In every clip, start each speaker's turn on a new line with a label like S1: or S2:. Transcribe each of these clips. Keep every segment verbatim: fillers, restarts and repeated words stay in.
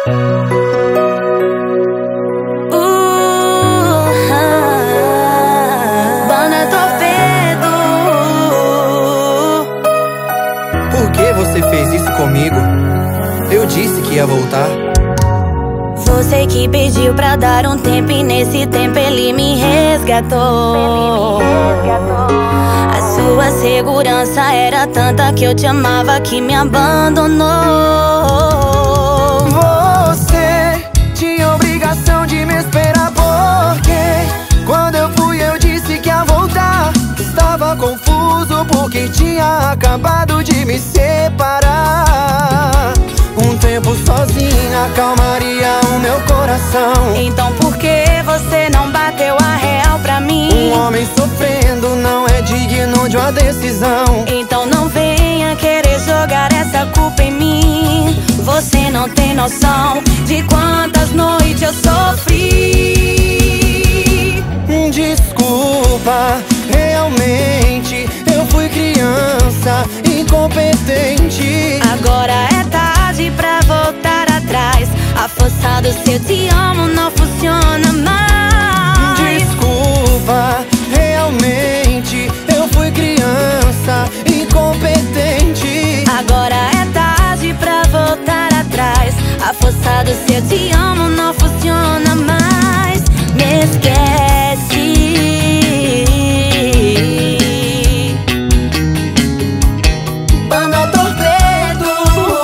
S1: Banda Torpedo.
S2: Por que você fez isso comigo? Eu disse que ia voltar.
S1: Você que pediu pra dar um tempo e nesse tempo ele me resgatou. A sua segurança era tanta que eu te amava que me abandonou.
S2: Você tinha obrigação de me esperar, porque quando eu fui eu disse que ia voltar. Estava confuso porque tinha acabado de me separar. Um tempo sozinha acalmaria o meu coração.
S1: Então por que você não bateu a real pra mim?
S2: Um homem sofrendo não é digno de uma decisão.
S1: Então não venha querer jogar essa culpa em mim. Você não tem noção de quantas noites eu sofri.
S2: Desculpa, realmente eu fui criança, incompetente.
S1: Agora é tarde pra voltar atrás. A força do seu te amo não funciona mais.
S2: Desculpa, realmente eu fui criança, incompetente.
S1: Agora é tarde pra voltar atrás. A força do seu te amo não funciona mais. Me esquece. Banda Torpedo.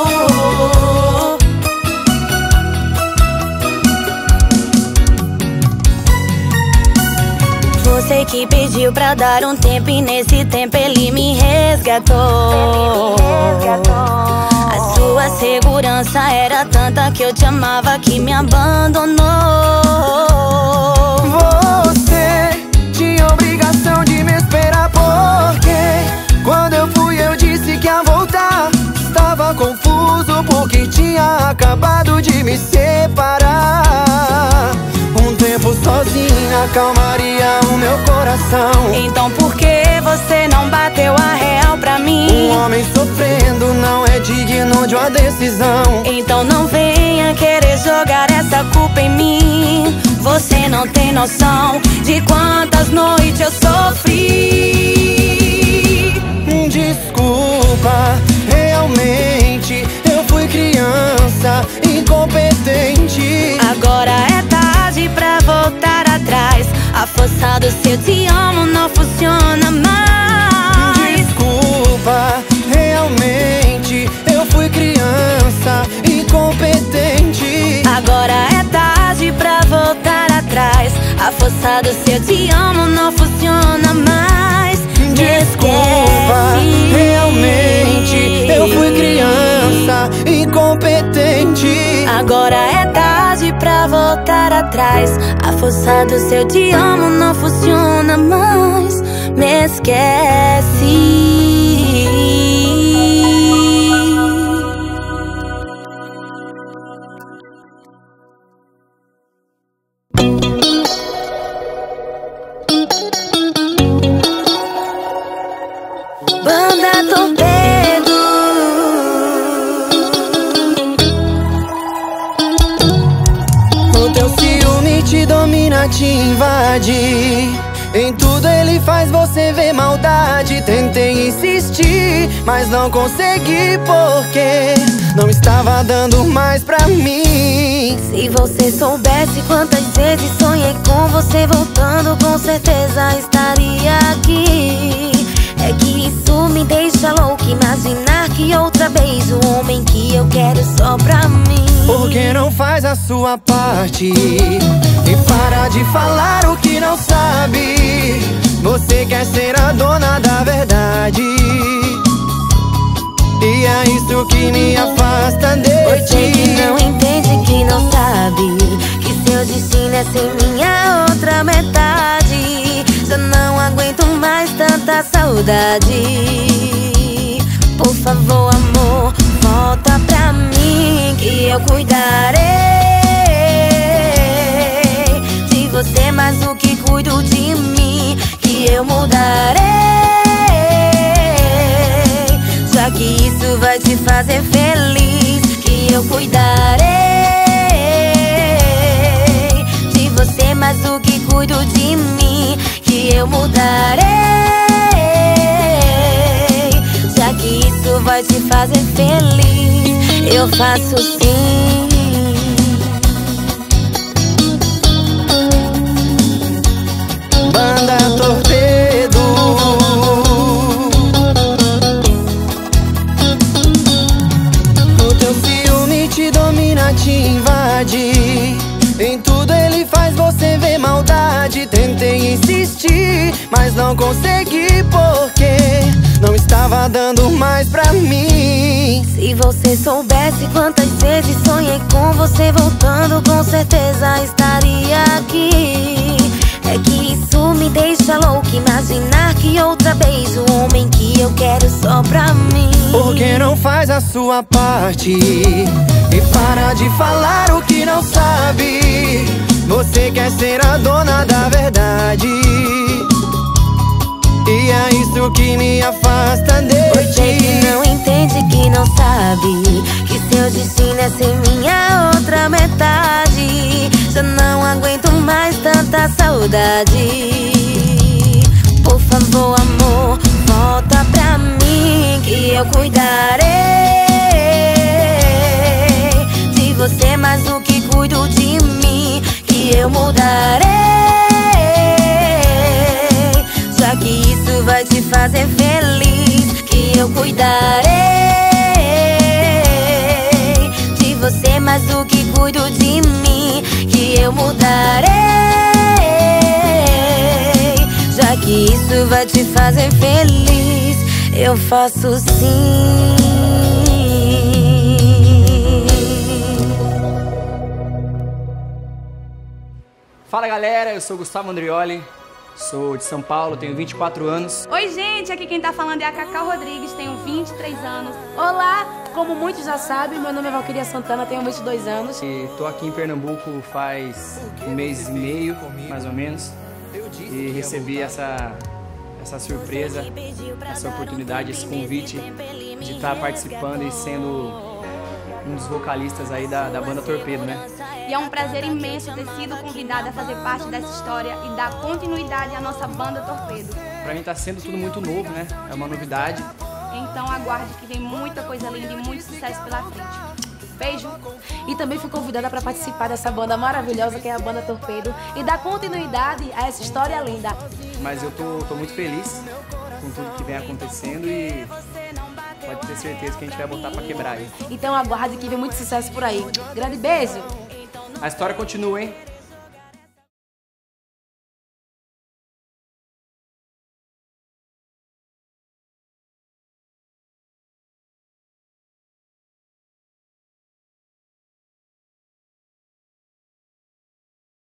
S1: Você que pediu pra dar um tempo e nesse tempo ele me resgatou. A sua segurança era tanta que eu te amava que me abandonou.
S2: Você tinha obrigação de me esperar, porque quando eu fui eu disse que ia voltar. Estava confuso porque tinha acabado de me separar. Um tempo sozinha acalmaria o meu coração.
S1: Então por que você não bateu a real pra mim?
S2: Um homem sofrendo não é digno de uma decisão.
S1: Então não venha querer jogar essa culpa em mim. Você não tem noção de quantas noites eu sofri.
S2: Desculpa, realmente eu fui criança, incompetente.
S1: Agora é tarde pra voltar atrás. A força do seu te amo não funciona mais.
S2: Desculpa, realmente eu fui criança, incompetente.
S1: Agora é tarde pra voltar atrás. A força do seu te amo não funciona mais.
S2: Desculpa, realmente eu fui criança, incompetente.
S1: Agora é tarde pra voltar atrás. A força do seu te amo não funciona mais. Me esquece. Banda Torpedo.
S2: O teu ciúme te domina, te invade. Em tudo ele faz você ver maldade. Tentei insistir, mas não consegui, porque não estava dando mais pra mim.
S1: Se você soubesse quantas vezes sonhei com você voltando, com certeza estaria aqui. É que isso me deixa louco, imaginar que outra vez o homem que eu quero só pra mim.
S2: Por que não faz a sua parte e para de falar o que não sabe? Você quer ser a dona da verdade, e é isso que me afasta de
S1: Você
S2: ti.
S1: que não entende, que não sabe que seu destino é ser minha outra metade. Já não aguento mais tanta saudade. Por favor, amor, volta pra mim, que eu cuidarei de você mais do que cuido de mim, que eu mudarei, já que isso vai te fazer feliz, que eu cuidarei você mais do que cuido de mim, que eu mudarei, já que isso vai te fazer feliz. Eu faço sim.
S2: Banda Torpedo. O teu ciúme te domina, te invade. Em tudo ele faz você ver maldade. Tentei insistir, mas não consegui, porque não estava dando mais pra mim.
S1: Se você soubesse quantas vezes sonhei com você voltando, com certeza estaria aqui. É que isso me deixa louca, imaginar que outra vez o homem que eu quero só pra mim.
S2: Por que não faz a sua parte e para de falar o que não sabe? Você quer ser a dona da verdade, e é isso que me afasta de
S1: Você
S2: ti.
S1: que não entende, que não sabe que seu destino é ser minha outra metade. Já não aguento mais tanta saudade. Por favor, amor, volta pra mim, que eu cuidarei de você mais do que cuido de mim, que eu mudarei, já que isso vai te fazer feliz, que eu cuidarei de você mais do que cuido de mim, que eu mudarei, já que isso vai te fazer feliz. Eu faço sim.
S3: Fala galera, eu sou Gustavo Andrioli, sou de São Paulo, tenho vinte e quatro anos.
S4: Oi gente, aqui quem tá falando é a Cacau Rodrigues, tenho vinte e três anos.
S5: Olá, como muitos já sabem, meu nome é Valquíria Santana, tenho vinte e dois anos.
S3: E tô aqui em Pernambuco faz um mês e meio, mais ou menos, e recebi essa, essa surpresa, essa oportunidade, esse convite de estar participando e sendo um dos vocalistas aí da, da banda Torpedo, né?
S4: E é um prazer imenso ter sido convidada a fazer parte dessa história e dar continuidade à nossa banda Torpedo.
S3: Pra mim tá sendo tudo muito novo, né? É uma novidade.
S4: Então aguarde que vem muita coisa linda e muito sucesso pela frente. Beijo!
S5: E também fui convidada para participar dessa banda maravilhosa que é a banda Torpedo e dar continuidade a essa história linda.
S3: Mas eu tô, tô muito feliz com tudo que vem acontecendo e pode ter certeza que a gente vai botar pra quebrar aí.
S5: Então aguarde que vem muito sucesso por aí. Grande beijo!
S3: A história continua, hein?